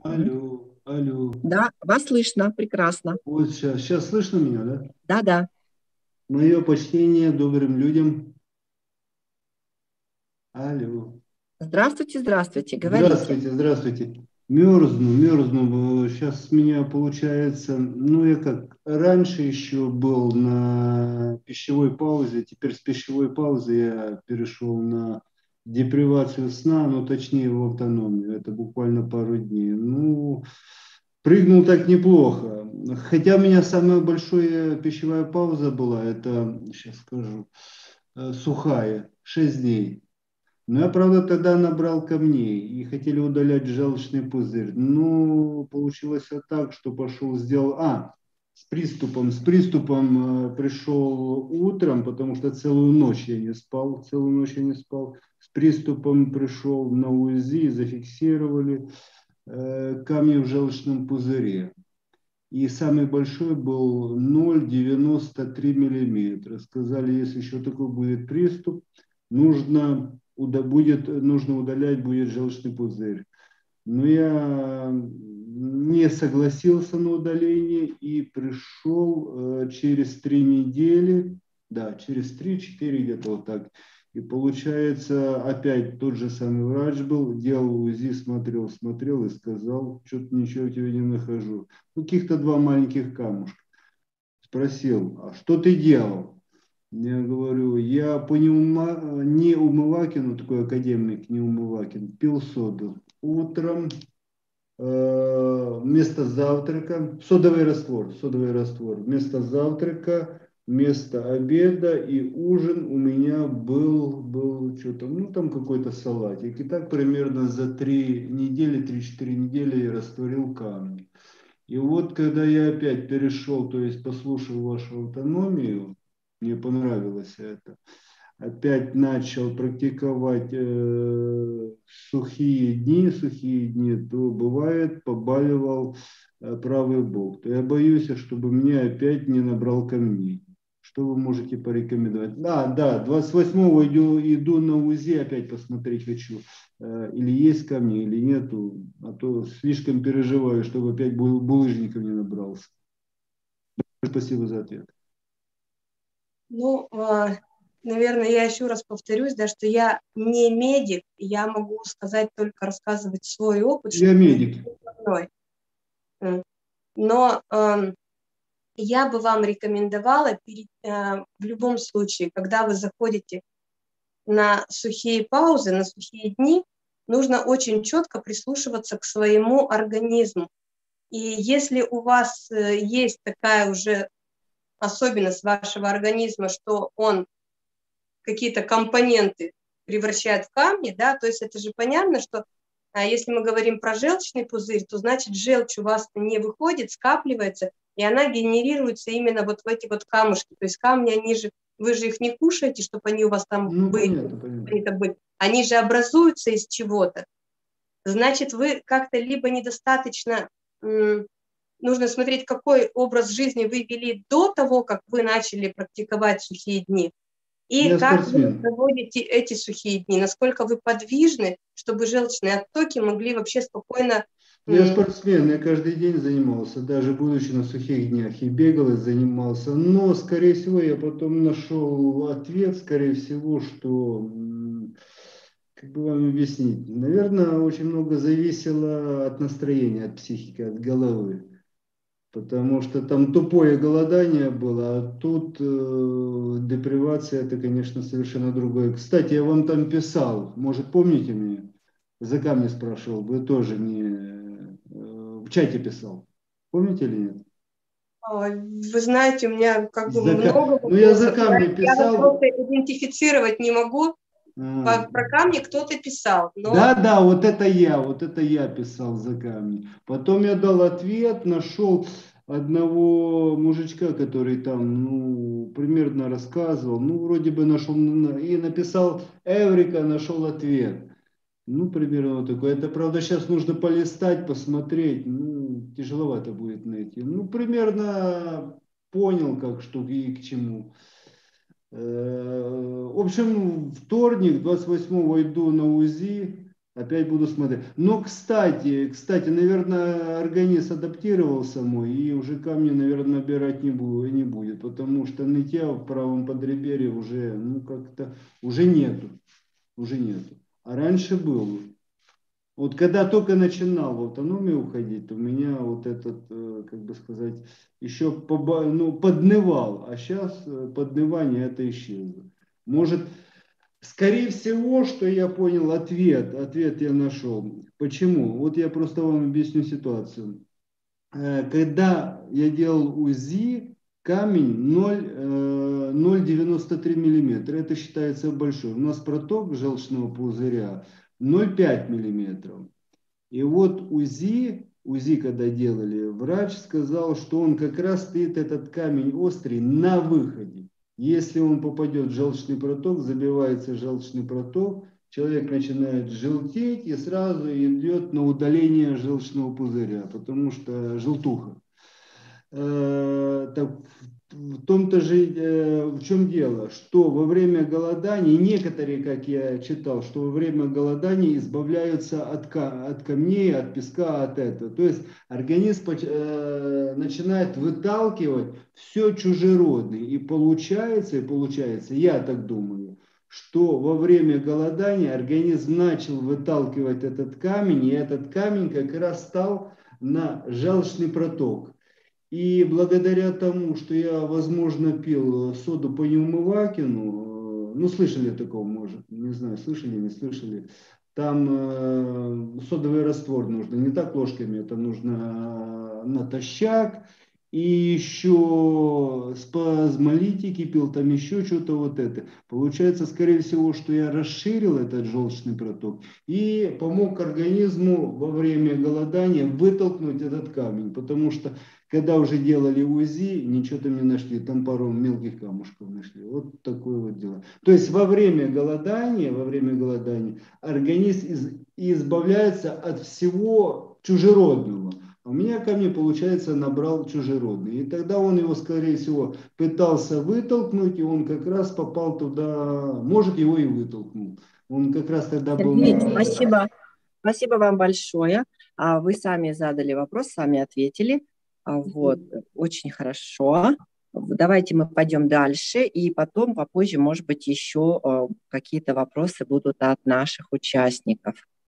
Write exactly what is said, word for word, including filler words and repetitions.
Мгм. Алло, алло. Да, вас слышно прекрасно. Вот сейчас, сейчас слышно меня, да? Да-да. Мое почтение добрым людям. Алло. Здравствуйте, здравствуйте, говорите. Здравствуйте, здравствуйте. Мерзну, мерзну. Сейчас меня получается, ну я как, раньше еще был на пищевой паузе, теперь с пищевой паузы я перешел на депривацию сна, ну точнее в автономию. Это буквально пару дней. Ну, прыгнул так неплохо. Хотя у меня самая большая пищевая пауза была, это, сейчас скажу, э, сухая, шесть дней. Но я, правда, тогда набрал камней и хотели удалять желчный пузырь. Ну, получилось вот так, что пошел, сделал... А, с приступом, с приступом э, пришел утром, потому что целую ночь я не спал, целую ночь я не спал. С приступом пришел на УЗИ, зафиксировали э, камни в желчном пузыре. И самый большой был ноль целых девяносто три миллиметра. Сказали, если еще такой будет приступ, нужно, уда- будет, нужно удалять будет желчный пузырь. Но я не согласился на удаление и пришел э, через три недели, да, через три-четыре где-то вот так. И получается, опять тот же самый врач был, делал УЗИ, смотрел, смотрел и сказал, что-то ничего у тебя не нахожу. Ну, каких-то два маленьких камушка. Спросил, а что ты делал? Я говорю, я по неума, неумывакину, такой академик Неумывакин, пил соду. Утром э, вместо завтрака, содовый раствор, содовый раствор, вместо завтрака, вместо обеда и ужин у меня был, был что-то, ну там какой-то салатик. И так примерно за три недели, три-четыре недели я растворил камни. И вот когда я опять перешел, то есть послушал вашу автономию, мне понравилось это, опять начал практиковать э, сухие дни, сухие дни, то бывает побаливал э, правый бок. То я боюсь, чтобы мне опять не набрал камней. Что вы можете порекомендовать? Да, да, двадцать восьмого иду, иду на УЗИ, опять посмотреть хочу, э, или есть камни, или нету, а то слишком переживаю, чтобы опять бул- булыжников не набрался. Спасибо за ответ. Ну, а, наверное, я еще раз повторюсь, да, что я не медик, я могу сказать только рассказывать свой опыт, Я что медик. произошло со мной. М. Но ам, я бы вам рекомендовала перед, а, в любом случае, когда вы заходите на сухие паузы, на сухие дни, нужно очень четко прислушиваться к своему организму. И если у вас э, есть такая уже особенность вашего организма, что он какие-то компоненты превращает в камни, да, то есть это же понятно, что а, если мы говорим про желчный пузырь, то значит желчь у вас не выходит, скапливается, и она генерируется именно вот в эти вот камушки. То есть камни, они же, вы же их не кушаете, чтобы они у вас там Ну, были, понятно, понятно. они, там были. Они же образуются из чего-то. Значит, вы как-то либо недостаточно, м, нужно смотреть, какой образ жизни вы вели до того, как вы начали практиковать сухие дни, и Я как вы спортсмен. проводите эти сухие дни, насколько вы подвижны, чтобы желчные оттоки могли вообще спокойно... Я м, спортсмен, я каждый день занимался, даже будучи на сухих днях, и бегал, и занимался. Но, скорее всего, я потом нашел ответ, скорее всего, что, м, как бы вам объяснить, наверное, очень много зависело от настроения, от психики, от головы. Потому что там тупое голодание было, а тут э, депривация, это, конечно, совершенно другое. Кстати, я вам там писал, может, помните меня? За камни спрашивал, вы тоже не э, в чате писал. Помните или нет? а, Вы знаете, у меня как бы За, ка- много ну, я за вопросов. Я, камни я вас просто писал. идентифицировать не могу. А, По- Про камни кто-то писал, но да, да, вот это я, вот это я писал за камни. Потом я дал ответ, нашел одного мужичка, который там, ну, примерно рассказывал, ну, вроде бы нашел, и написал Эврика, нашел ответ. Ну, примерно вот такой. Это, правда, сейчас нужно полистать, посмотреть, ну, тяжеловато будет найти. Ну, примерно понял, как что и к чему. Э, В общем, вторник, двадцать восьмого иду на УЗИ. Опять буду смотреть. Но, кстати, кстати, наверное, организм адаптировался мой, и уже камни, наверное, набирать не, буду, не будет, потому что нытья в правом подреберье уже, ну, как-то, уже нету, уже нету. А раньше был. Вот когда только начинал в автономию уходить, у меня вот этот, как бы сказать, еще поба, ну, поднывал, а сейчас поднывание это исчезло. Может, скорее всего, что я понял ответ, ответ я нашел. Почему? Вот я просто вам объясню ситуацию. Когда я делал УЗИ, камень ноль целых девяносто три миллиметра, это считается большой. У нас проток желчного пузыря ноль целых пять миллиметров. И вот УЗИ, УЗИ когда делали, врач сказал, что он как раз стоит, этот камень острый, на выходе. Если он попадет в желчный проток, забивается желчный проток, человек начинает желтеть и сразу идет на удаление желчного пузыря, потому что желтуха. В том-то же, в чем дело, что во время голодания, некоторые, как я читал, что во время голодания избавляются от, от камней, от песка, от этого. То есть организм э, начинает выталкивать все чужеродное. И получается, и получается, я так думаю, что во время голодания организм начал выталкивать этот камень, и этот камень как раз стал на желчный проток. И благодаря тому, что я, возможно, пил соду по Неумывакину, ну, слышали такого, может, не знаю, слышали, не слышали, там э, содовый раствор нужно, не так ложками, это нужно натощак, и еще спазмолитики пил, там еще что-то вот это. Получается, скорее всего, что я расширил этот желчный проток и помог организму во время голодания вытолкнуть этот камень, потому что когда уже делали УЗИ, ничего там не нашли, там пару мелких камушков нашли. Вот такое вот дело. То есть во время голодания, во время голодания организм из, избавляется от всего чужеродного. А у меня камень, получается, набрал чужеродный. И тогда он его, скорее всего, пытался вытолкнуть, и он как раз попал туда, может, его и вытолкнул. Он как раз тогда был... Сергей, спасибо. Спасибо вам большое. Вы сами задали вопрос, сами ответили. Вот, очень хорошо. Давайте мы пойдем дальше, и потом, попозже, может быть, еще какие-то вопросы будут от наших участников.